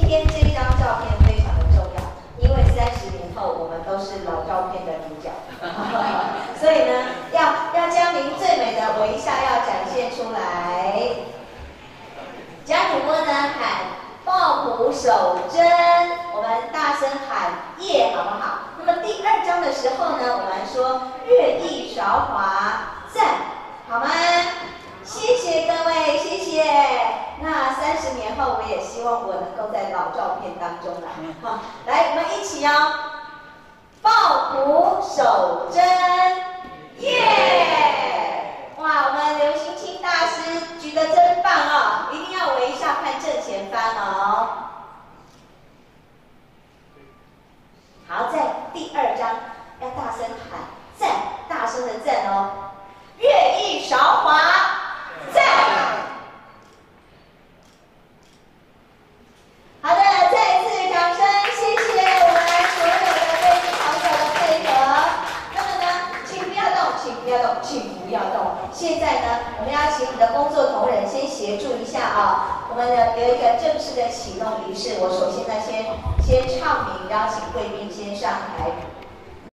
天这张照片非常的重要，因为30年后我们都是老照片的主角，所以呢，要将您最美的微笑要展现出来。家主播呢喊抱朴守贞，我们大声喊耶，好不好？那么第2章的时候呢，我们说乐意韶华赞，好吗？谢谢各位，谢谢。那30年后，我也希望我能够在老照片当中来。好，来，我们一起哦，抱朴守贞，耶！哇，我们刘星清大师举得真棒哦，一定要微笑看正前方哦。好，在第2章要大声喊赞，大声的赞哦，乐意韶华赞。好的，再次掌声，谢谢我们所有的飞机跑者的配合。那么呢，请不要动，请不要动，请不要动。现在呢，我们要请你的工作同仁先协助一下啊。我们呢有一个正式的启动仪式，我首先呢先唱名，邀请贵宾先上台。